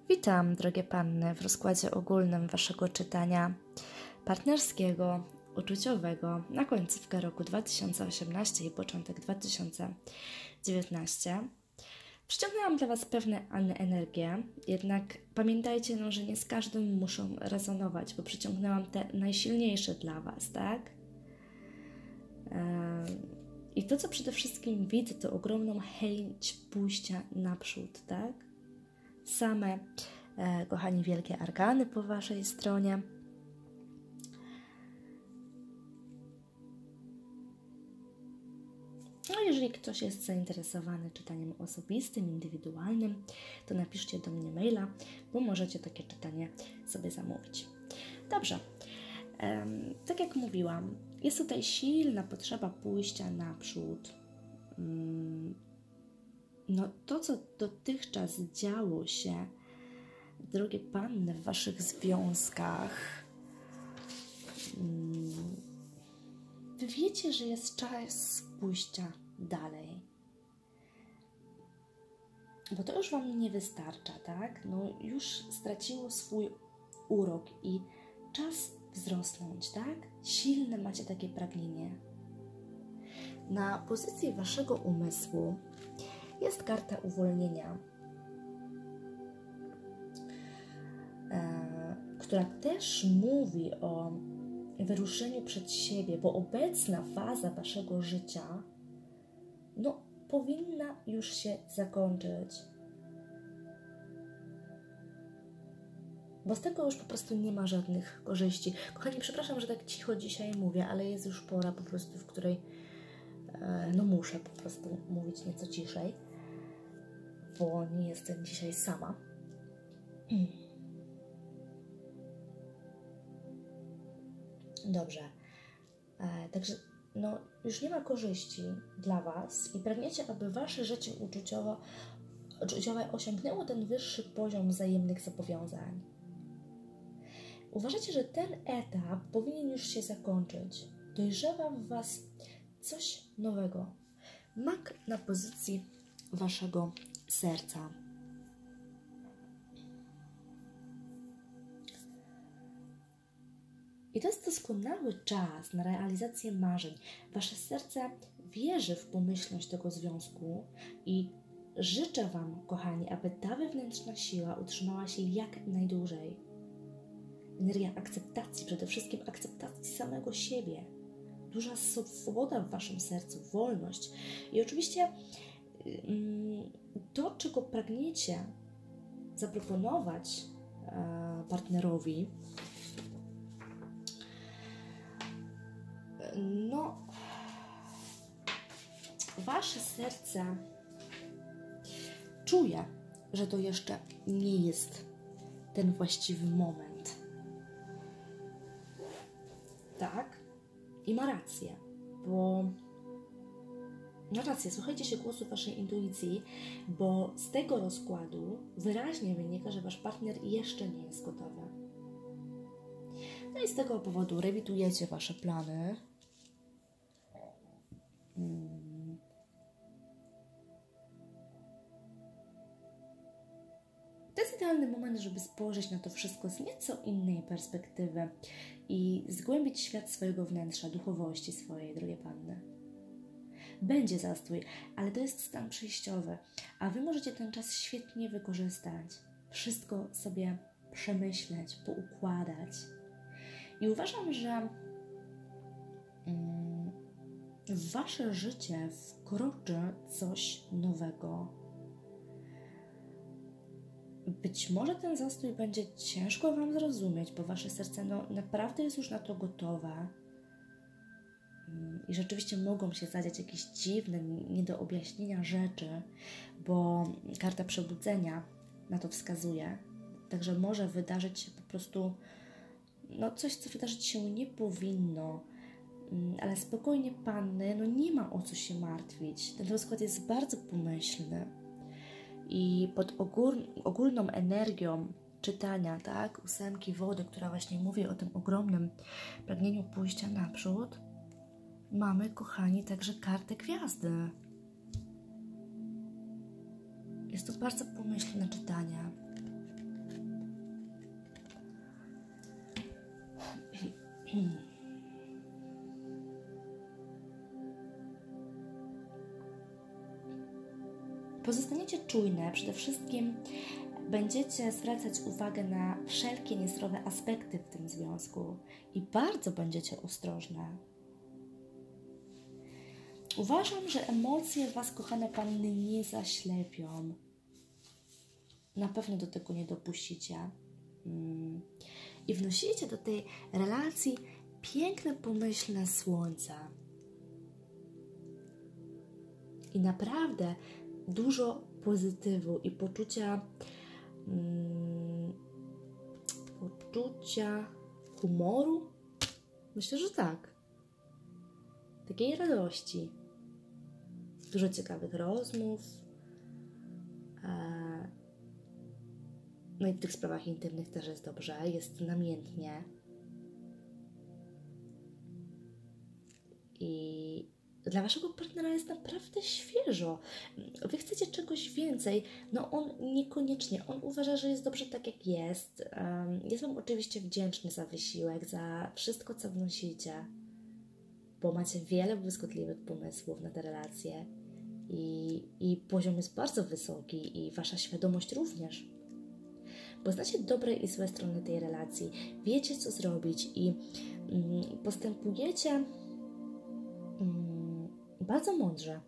Witam, drogie panny, w rozkładzie ogólnym waszego czytania partnerskiego, uczuciowego na końcówkę roku 2018 i początek 2019. Przyciągnęłam dla was pewne energie, jednak pamiętajcie, że nie z każdym muszą rezonować, bo przyciągnęłam te najsilniejsze dla was, tak? I to, co przede wszystkim widzę, to ogromną chęć pójścia naprzód, tak? Same, kochani, wielkie arkany po waszej stronie. No, jeżeli ktoś jest zainteresowany czytaniem osobistym, indywidualnym, to napiszcie do mnie maila, bo możecie takie czytanie sobie zamówić. Dobrze, tak jak mówiłam, jest tutaj silna potrzeba pójścia naprzód. No to, co dotychczas działo się, drogie panny, w waszych związkach, wy wiecie, że jest czas pójścia dalej. Bo to już wam nie wystarcza, tak? No już straciło swój urok i czas wzrosnąć, tak? Silne macie takie pragnienie. Na pozycji waszego umysłu jest karta uwolnienia, która też mówi o wyruszeniu przed siebie, bo obecna faza waszego życia powinna już się zakończyć. Bo z tego już po prostu nie ma żadnych korzyści. Kochani, przepraszam, że tak cicho dzisiaj mówię, ale jest już pora po prostu, w której muszę po prostu mówić nieco ciszej, bo nie jestem dzisiaj sama. Dobrze. Także już nie ma korzyści dla was i pragniecie, aby wasze życie uczuciowe osiągnęło ten wyższy poziom wzajemnych zobowiązań. Uważacie, że ten etap powinien już się zakończyć. Dojrzewa w was coś nowego. Mak na pozycji waszego serca. I to jest doskonały czas na realizację marzeń. Wasze serce wierzy w pomyślność tego związku i życzę wam, kochani, aby ta wewnętrzna siła utrzymała się jak najdłużej. Energia akceptacji, przede wszystkim akceptacji samego siebie. Duża swoboda w waszym sercu, wolność. I oczywiście to, czego pragniecie zaproponować partnerowi, wasze serce czuje, że to jeszcze nie jest ten właściwy moment. Tak? I ma rację, bo słuchajcie się głosu waszej intuicji, bo z tego rozkładu wyraźnie wynika, że wasz partner jeszcze nie jest gotowy. No i z tego powodu rewidujecie wasze plany. To jest idealny moment, żeby spojrzeć na to wszystko z nieco innej perspektywy i zgłębić świat swojego wnętrza, duchowości swojej, drogie panny. Będzie zastój, ale to jest stan przejściowy, a wy możecie ten czas świetnie wykorzystać, wszystko sobie przemyśleć, poukładać. I uważam, że w wasze życie wkroczy coś nowego. Być może ten zastój będzie ciężko wam zrozumieć, bo wasze serce naprawdę jest już na to gotowe. I rzeczywiście mogą się zadziać jakieś dziwne, nie do objaśnienia rzeczy, bo karta przebudzenia na to wskazuje. Także może wydarzyć się po prostu coś, co wydarzyć się nie powinno. Ale spokojnie, panny, nie ma o co się martwić. Ten rozkład jest bardzo pomyślny. I pod ogólną energią czytania, tak, 8 wody, która właśnie mówi o tym ogromnym pragnieniu pójścia naprzód, mamy, kochani, także kartę gwiazdy. Jest to bardzo pomyślne czytanie. Pozostaniecie czujne, przede wszystkim będziecie zwracać uwagę na wszelkie niezdrowe aspekty w tym związku i bardzo będziecie ostrożne. Uważam, że emocje Was, kochane panny, nie zaślepią. Na pewno do tego nie dopuścicie. I wnosicie do tej relacji piękne, pomyślne słońce. I naprawdę dużo pozytywu i poczucia humoru. Myślę, że tak. Takiej radości. Dużo ciekawych rozmów. No i w tych sprawach intymnych też jest dobrze. Jest namiętnie. I dla Waszego partnera jest naprawdę świeżo. Wy chcecie czegoś więcej. No on niekoniecznie. On uważa, że jest dobrze tak, jak jest. Jest Wam oczywiście wdzięczny za wysiłek, za wszystko, co wnosicie. Bo macie wiele błyskotliwych pomysłów na te relacje. I poziom jest bardzo wysoki i Wasza świadomość również. Bo znacie dobre i złe strony tej relacji. Wiecie, co zrobić i postępujecie bardzo mądrze.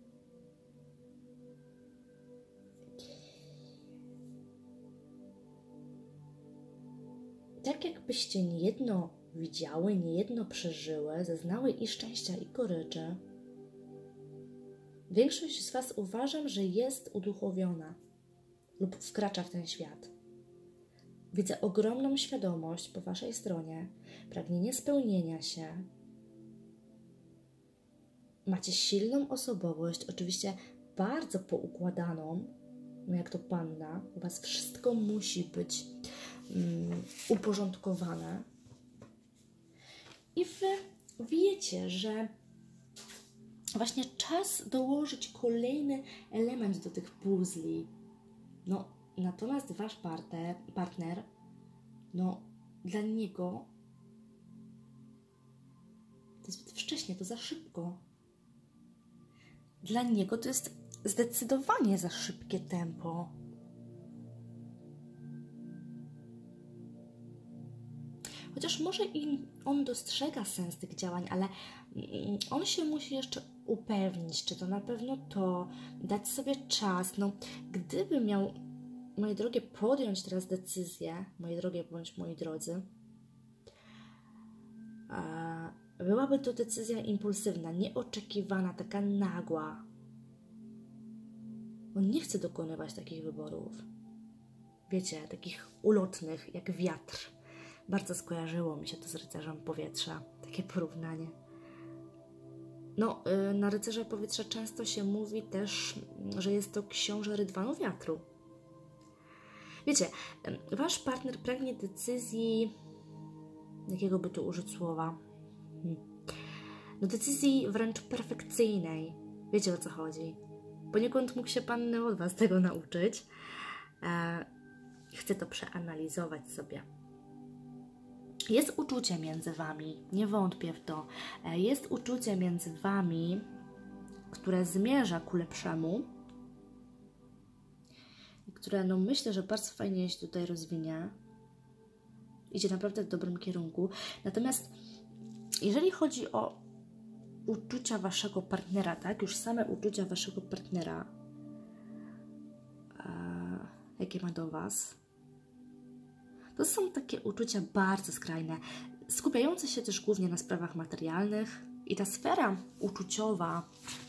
Tak jakbyście niejedno widziały, niejedno przeżyły, zeznały i szczęścia, i goryczy. Większość z Was uważam, że jest uduchowiona lub wkracza w ten świat. Widzę ogromną świadomość po Waszej stronie, pragnienie spełnienia się. Macie silną osobowość, oczywiście bardzo poukładaną, no jak to panna. U Was wszystko musi być uporządkowane. I Wy wiecie, że właśnie czas dołożyć kolejny element do tych puzli. No, natomiast Wasz partner, no, dla niego to zbyt wcześnie, to za szybko. Dla niego to jest zdecydowanie za szybkie tempo. Chociaż może i on dostrzega sens tych działań, ale on się musi jeszcze upewnić, czy to na pewno to, dać sobie czas. No, gdyby miał, moje drogie, podjąć teraz decyzję, moje drogie bądź moi drodzy, byłaby to decyzja impulsywna, nieoczekiwana, taka nagła. On nie chce dokonywać takich wyborów. Wiecie, takich ulotnych, jak wiatr. Bardzo skojarzyło mi się to z Rycerzem Powietrza, takie porównanie. No, na Rycerza Powietrza często się mówi też, że jest to książę rydwanu wiatru. Wiecie, Wasz partner pragnie decyzji, jakiego by tu użyć słowa? No, decyzji wręcz perfekcyjnej. Wiecie, o co chodzi. Poniekąd mógł się Pan od Was tego nauczyć. Chcę to przeanalizować sobie. Jest uczucie między Wami, nie wątpię w to. Jest uczucie między Wami, które zmierza ku lepszemu i które, no, myślę, że bardzo fajnie się tutaj rozwinie. Idzie naprawdę w dobrym kierunku. Natomiast jeżeli chodzi o uczucia Waszego partnera, tak? Już same uczucia Waszego partnera, jakie ma do Was, to są takie uczucia bardzo skrajne, skupiające się też głównie na sprawach materialnych i ta sfera uczuciowa,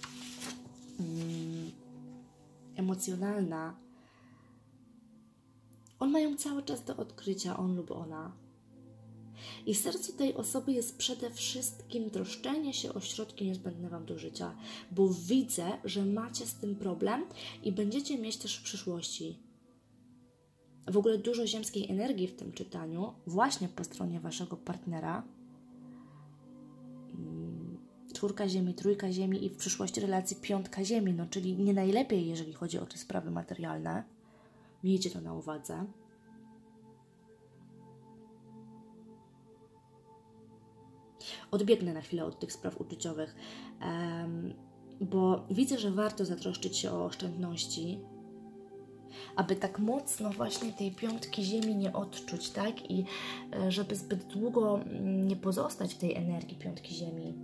emocjonalna, on ma ją cały czas do odkrycia, on lub ona. I w sercu tej osoby jest przede wszystkim troszczenie się o środki niezbędne Wam do życia, bo widzę, że macie z tym problem i będziecie mieć też w przyszłości. W ogóle dużo ziemskiej energii w tym czytaniu, właśnie po stronie Waszego partnera. 4 ziemi, 3 ziemi i w przyszłości relacji 5 ziemi, no czyli nie najlepiej, jeżeli chodzi o te sprawy materialne. Miejcie to na uwadze. odbiegnę na chwilę od tych spraw uczuciowych, bo widzę, że warto zatroszczyć się o oszczędności, aby tak mocno właśnie tej piątki ziemi nie odczuć, tak? I żeby zbyt długo nie pozostać w tej energii piątki ziemi.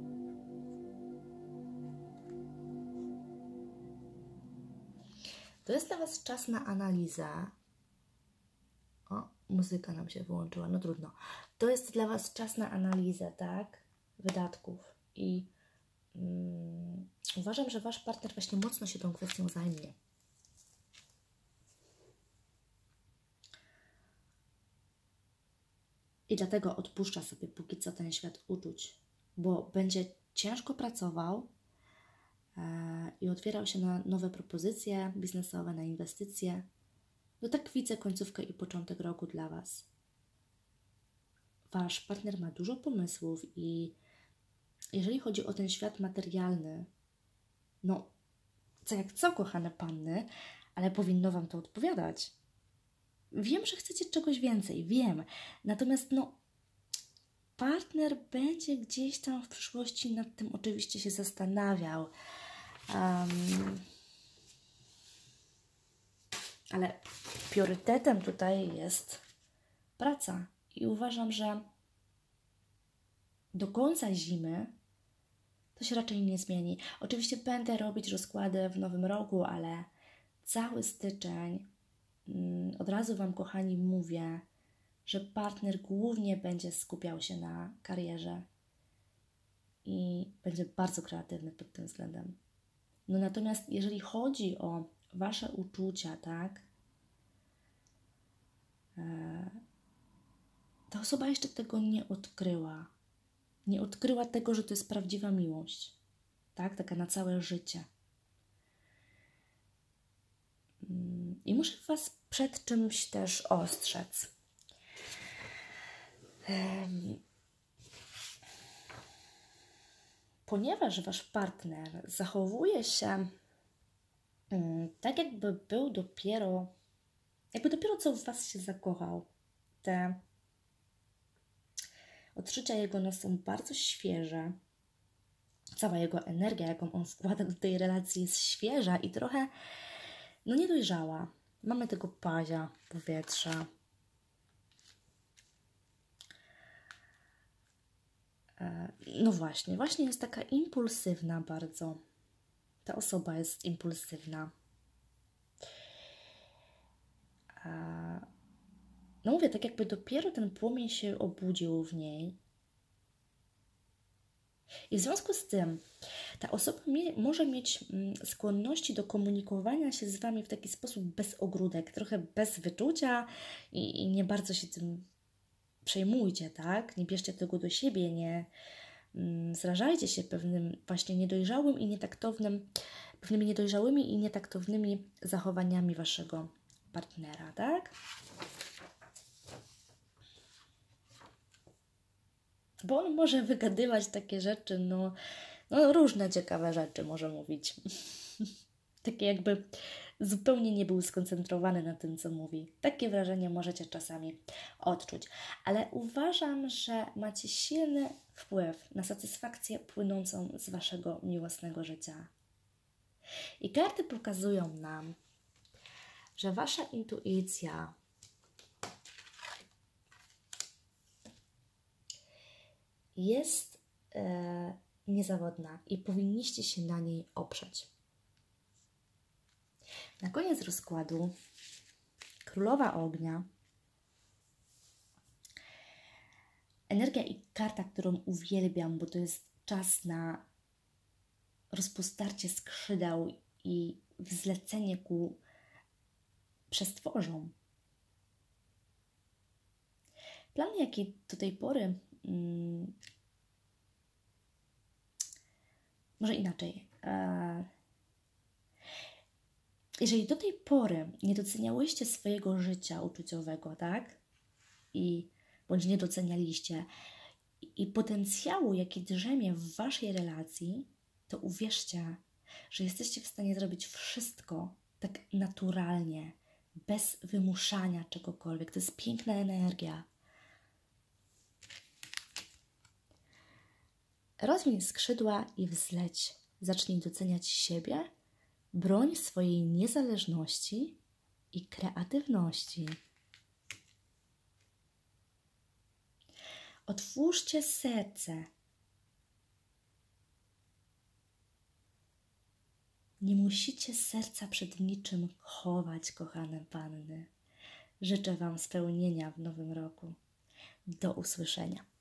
To jest dla Was czas na analizę. O, muzyka nam się wyłączyła, no trudno. To jest dla Was czas na analizę, tak? Wydatków. I uważam, że Wasz partner właśnie mocno się tą kwestią zajmie. I dlatego odpuszcza sobie póki co ten świat uczuć, bo będzie ciężko pracował i otwierał się na nowe propozycje biznesowe, na inwestycje. No tak widzę końcówkę i początek roku dla Was. Wasz partner ma dużo pomysłów i jeżeli chodzi o ten świat materialny, no co jak co, kochane panny, ale powinno Wam to odpowiadać. Wiem, że chcecie czegoś więcej, wiem. Natomiast partner będzie gdzieś tam w przyszłości nad tym oczywiście się zastanawiał. Ale priorytetem tutaj jest praca. I uważam, że do końca zimy to się raczej nie zmieni. Oczywiście będę robić rozkłady w nowym roku, ale cały styczeń, od razu Wam, kochani, mówię, że partner głównie będzie skupiał się na karierze i będzie bardzo kreatywny pod tym względem. No natomiast jeżeli chodzi o Wasze uczucia, tak, ta osoba jeszcze tego nie odkryła. Nie odkryła tego, że to jest prawdziwa miłość, tak, taka na całe życie. I muszę Was przed czymś też ostrzec. Ponieważ Wasz partner zachowuje się tak, jakby dopiero co w Was się zakochał. Te odczucia jego są bardzo świeże. Cała jego energia, jaką on wkłada do tej relacji, jest świeża i trochę niedojrzała. Mamy tego pazia powietrza. No właśnie jest taka impulsywna bardzo. Ta osoba jest impulsywna. No mówię, tak jakby dopiero ten płomień się obudził w niej. I w związku z tym ta osoba może mieć skłonności do komunikowania się z Wami w taki sposób bez ogródek, trochę bez wyczucia i nie bardzo się tym przejmujcie, tak? Nie bierzcie tego do siebie, nie zrażajcie się pewnymi niedojrzałymi i nietaktownymi zachowaniami Waszego partnera, tak? Bo on może wygadywać takie rzeczy, różne ciekawe rzeczy może mówić. Takie jakby zupełnie nie był skoncentrowany na tym, co mówi. Takie wrażenie możecie czasami odczuć. Ale uważam, że macie silny wpływ na satysfakcję płynącą z Waszego miłosnego życia. I karty pokazują nam, że Wasza intuicja jest niezawodna i powinniście się na niej oprzeć. Na koniec rozkładu Królowa Ognia, energia i karta, którą uwielbiam, bo to jest czas na rozpostarcie skrzydeł i wzlecenie ku przestworzom. Plan, jaki do tej pory, może inaczej, jeżeli do tej pory nie doceniałyście swojego życia uczuciowego, tak? Bądź nie docenialiście i potencjału, jaki drzemie w Waszej relacji, to uwierzcie, że jesteście w stanie zrobić wszystko tak naturalnie, bez wymuszania czegokolwiek. To jest piękna energia. Rozwiń skrzydła i wzleć. Zacznij doceniać siebie, broń swojej niezależności i kreatywności. Otwórzcie serce. Nie musicie serca przed niczym chować, kochane panny. Życzę Wam spełnienia w nowym roku. Do usłyszenia.